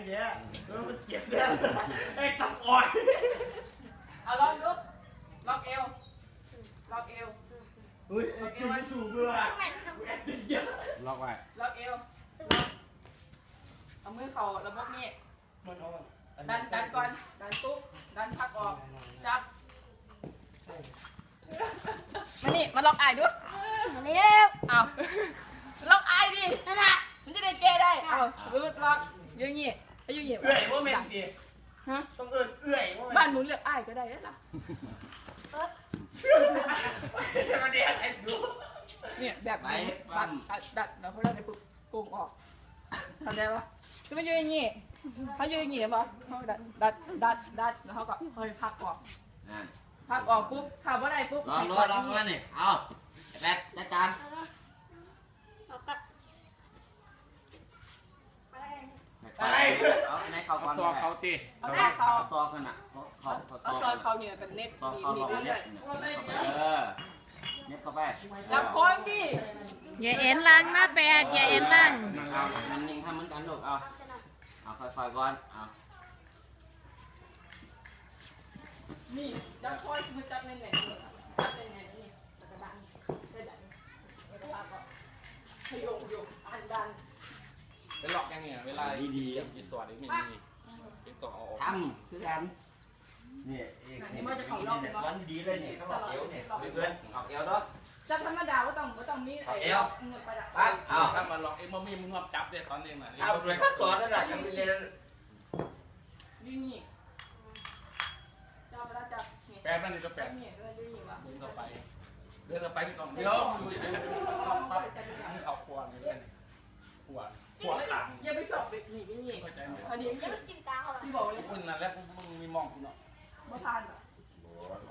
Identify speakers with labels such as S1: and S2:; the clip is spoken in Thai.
S1: เนี่ยมันเจ็บเนี่ยไอ้ตับอ่อย
S2: เอาลองดูล็อกเอวล็อกเอว
S1: เฮ้ยล็อกเอวมันสูงเลย
S3: ล็อกไว้
S2: ล็อกเอวเอามือเข่าระบบนี้ดันก่อนดันปุ๊บดันพักออกจับมานี่มาล็อกไอ้ด้วยมาเร็วเอาล็อกไอ้ดินั่นแหละมันจะได้แก้ได้เอาล็อกยืนเงี้ยยืนเงี้ย
S1: เอื่อยว่าเมนดีฮะต้องเอื่อยว่า
S2: บ้านหนูเรียกไอ้ก็ได้แล้วล่ะ
S1: มันเรียกไอ้ดู
S2: เนี่ยแบบนี้ดัดแล้วเขาได้ปุ๊บโกงออกทำได้ปะคือมันยืนอย่างงี้เขายืนอย่างงี้ปะเขาดัดแล้วเขาก็เฮ้ยพักออกพักออกปุ๊บทำว่าได้ปุ๊บ
S3: ลองมานี่เอาแป๊ดจัดการ
S1: อะไร
S3: เอาไหนเขาก่อน
S2: เขาตี
S3: เขาซอกันอ่ะ
S2: เขาเนี่ยเป็นเน็ต
S3: มีเน็ตเน็ตเข้าไป
S2: รับคนดิ
S4: อย่าเอ็นลังนะแปดอย่าเอ็นลัง
S3: เอามันยิงทำเหมือนกันลูกเอาค่อยๆก่อนเอา
S2: นี่จับคอยมือจับในไหนจับในไหนนี่แล้วก็ดันได้ดันแล้วก็ก็ขยงอันดัน
S5: เป็นหลอกยังไงเวลาดีๆอีสวนอีกนี่อีกต่อเอา
S3: ทำคือกันนี่วันดีเลยนี่เขาบอกเอวเนี่ยเพื่อนออกเอวด้วย
S2: จับธรรมดาว่าต้องมี
S3: เอว
S2: เงินประดับ
S5: เอาถ้ามันหลอกเอ็มมี่มึงจับเลยตอนนี้มา
S3: เอาเลยก็สอนนั่นแหละยังไม่เรียน
S2: นี่จับไปแล้วจับ
S5: แปดมันก็แปด
S2: นี่ด้วยนี่วะ
S5: เดินต่อไปพี่กองเดี๋ยวเขาขวานเลยขวานต่าง
S2: อย่าไปจบแบบนี้นี่
S5: เข้าใจไหม
S2: พอดีอย่าไปกินตาเขาที่บอกเลย
S5: คุณนั่นแหละมึงมีมองคุณเนาะ
S2: มาทานเหรอ